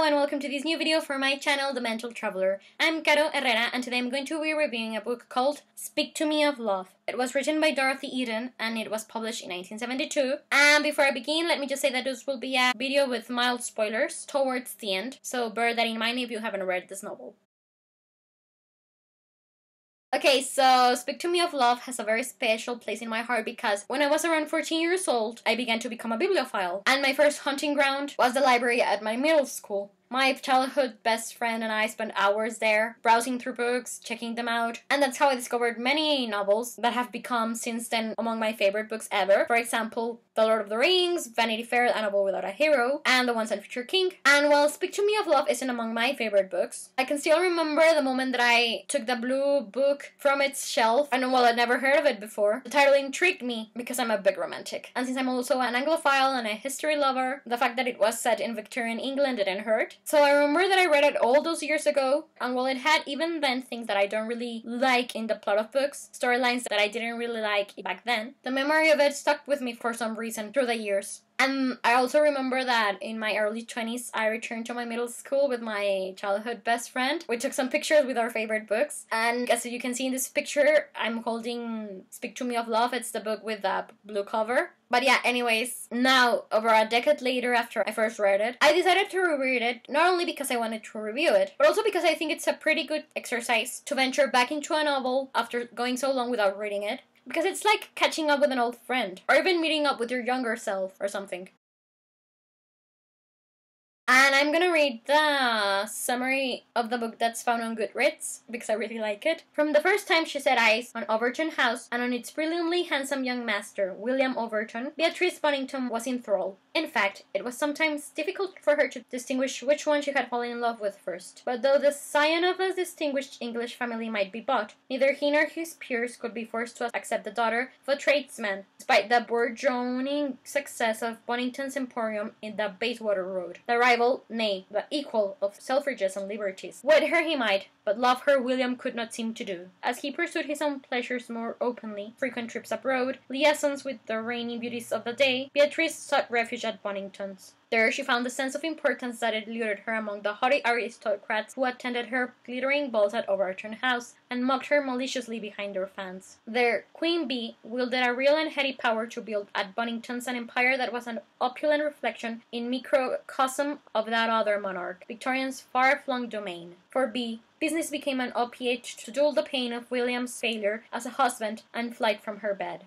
and welcome to this new video for my channel, The Mental Traveler. I'm Caro Herrera, and today I'm going to be reviewing a book called Speak to Me of Love. It was written by Dorothy Eden, and it was published in 1972. And before I begin, let me just say that this will be a video with mild spoilers towards the end, so bear that in mind if you haven't read this novel. Okay, so Speak to Me of Love has a very special place in my heart because when I was around 14 years old, I began to become a bibliophile. And my first hunting ground was the library at my middle school. My childhood best friend and I spent hours there, browsing through books, checking them out, and that's how I discovered many novels that have become since then among my favorite books ever. For example, The Lord of the Rings, Vanity Fair, A Novel Without a Hero, and The Ones That Feature King. And while Speak to Me of Love isn't among my favorite books, I can still remember the moment that I took the blue book from its shelf, and while I'd never heard of it before, the title intrigued me because I'm a big romantic. And since I'm also an Anglophile and a history lover, the fact that it was set in Victorian England didn't hurt. So I remember that I read it all those years ago, and while it had even then things that I don't really like in the plot of books, storylines that I didn't really like back then, the memory of it stuck with me for some reason through the years. And I also remember that in my early 20s, I returned to my middle school with my childhood best friend. We took some pictures with our favorite books. And as you can see in this picture, I'm holding Speak to Me of Love. It's the book with the blue cover. But yeah, anyways, now, over a decade later after I first read it, I decided to reread it, not only because I wanted to review it, but also because I think it's a pretty good exercise to venture back into a novel after going so long without reading it. Because it's like catching up with an old friend, or even meeting up with your younger self, or something. And I'm gonna read the summary of the book that's found on Goodreads, because I really like it. From the first time she set eyes on Overton House and on its brilliantly handsome young master, William Overton, Beatrice Bonington was enthralled. In fact, it was sometimes difficult for her to distinguish which one she had fallen in love with first. But though the scion of a distinguished English family might be bought, neither he nor his peers could be forced to accept the daughter of a tradesman, despite the burgeoning success of Bonington's Emporium in the Bayswater Road. The rival, nay, the equal of Selfridges and Liberties. Wed her he might, but love her William could not seem to do. As he pursued his own pleasures more openly, frequent trips abroad, liaisons with the reigning beauties of the day, Beatrice sought refuge at Bonington's. There she found a sense of importance that eluded her among the haughty aristocrats who attended her glittering balls at Overton House and mocked her maliciously behind their fans. There, Queen Bee wielded a real and heady power to build at Bonington's an empire that was an opulent reflection in microcosm of that other monarch, Victoria's far-flung domain. For Bee, business became an opiate to dull the pain of William's failure as a husband and flight from her bed.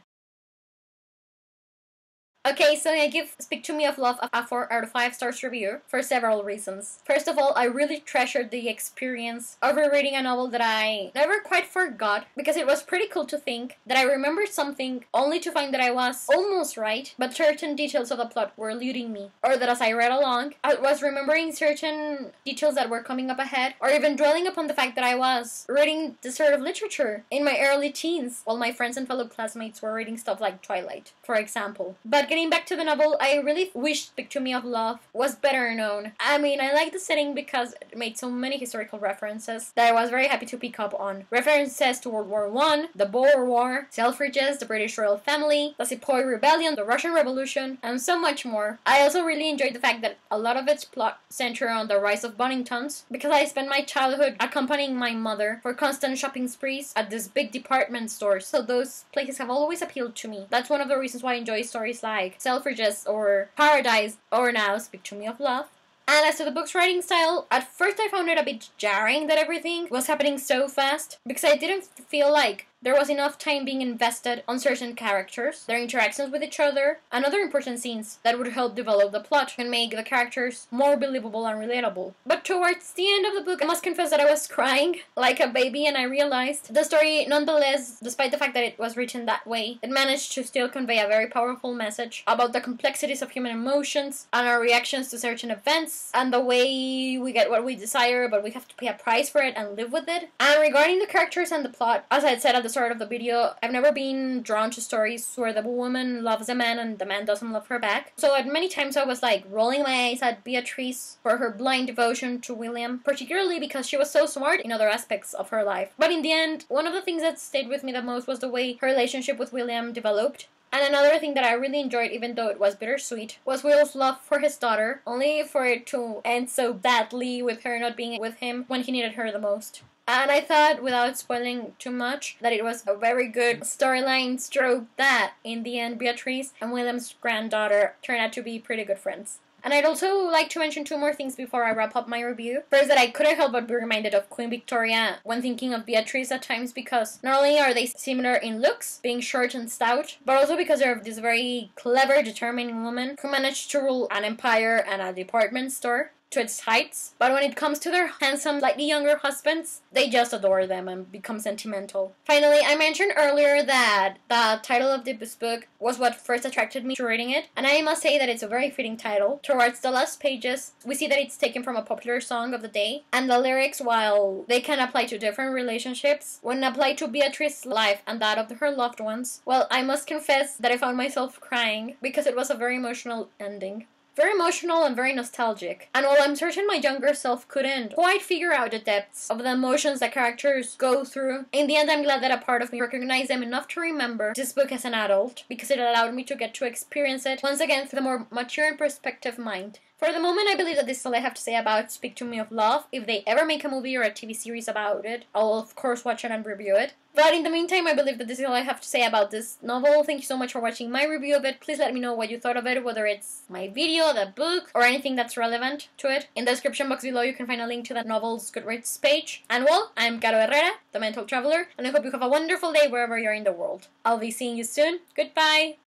Okay, so I give Speak to Me of Love a 4 out of 5 stars review for several reasons. First of all, I really treasured the experience of rereading a novel that I never quite forgot, because it was pretty cool to think that I remembered something only to find that I was almost right, but certain details of the plot were eluding me. Or that as I read along, I was remembering certain details that were coming up ahead, or even dwelling upon the fact that I was reading this sort of literature in my early teens, while my friends and fellow classmates were reading stuff like Twilight, for example. But getting back to the novel, I really wish Speak to Me of Love was better known. I mean, I like the setting because it made so many historical references that I was very happy to pick up on. References to World War I, the Boer War, Selfridges, the British royal family, the Sepoy Rebellion, the Russian Revolution, and so much more. I also really enjoyed the fact that a lot of its plot centered on the rise of Bonington's, because I spent my childhood accompanying my mother for constant shopping sprees at these big department stores, so those places have always appealed to me. That's one of the reasons why I enjoy stories like Selfridges or Paradise, or now Speak to Me of Love. And as to the book's writing style, at first I found it a bit jarring that everything was happening so fast, because I didn't feel like there was enough time being invested on certain characters, their interactions with each other, and other important scenes that would help develop the plot and make the characters more believable and relatable. But towards the end of the book, I must confess that I was crying like a baby, and I realized the story, nonetheless, despite the fact that it was written that way, it managed to still convey a very powerful message about the complexities of human emotions and our reactions to certain events, and the way we get what we desire, but we have to pay a price for it and live with it. And regarding the characters and the plot, as I had said at the start of the video, I've never been drawn to stories where the woman loves a man and the man doesn't love her back. So at many times I was like rolling my eyes at Beatrice for her blind devotion to William, particularly because she was so smart in other aspects of her life. But in the end, one of the things that stayed with me the most was the way her relationship with William developed. And another thing that I really enjoyed, even though it was bittersweet, was Will's love for his daughter, only for it to end so badly with her not being with him when he needed her the most. And I thought, without spoiling too much, that it was a very good storyline stroke that, in the end, Beatrice and William's granddaughter turned out to be pretty good friends. And I'd also like to mention two more things before I wrap up my review. First, that I couldn't help but be reminded of Queen Victoria when thinking of Beatrice at times, because not only are they similar in looks, being short and stout, but also because they're this very clever, determined woman who managed to rule an empire and a department store to its heights. But when it comes to their handsome, slightly younger husbands, they just adore them and become sentimental. Finally, I mentioned earlier that the title of this book was what first attracted me to reading it, and I must say that it's a very fitting title. Towards the last pages, we see that it's taken from a popular song of the day, and the lyrics, while they can apply to different relationships, when applied to Beatrice's life and that of her loved ones, well, I must confess that I found myself crying because it was a very emotional ending. Very emotional and very nostalgic. And while I'm certain my younger self couldn't quite figure out the depths of the emotions that characters go through, in the end I'm glad that a part of me recognized them enough to remember this book as an adult, because it allowed me to get to experience it once again through the more mature and perspective mind. For the moment, I believe that this is all I have to say about Speak to Me of Love. If they ever make a movie or a TV series about it, I'll of course watch it and review it. But in the meantime, I believe that this is all I have to say about this novel. Thank you so much for watching my review of it. Please let me know what you thought of it, whether it's my video, the book, or anything that's relevant to it. In the description box below, you can find a link to the novel's Goodreads page. And well, I'm Caro Herrera, the Mental Traveler, and I hope you have a wonderful day wherever you're in the world. I'll be seeing you soon. Goodbye!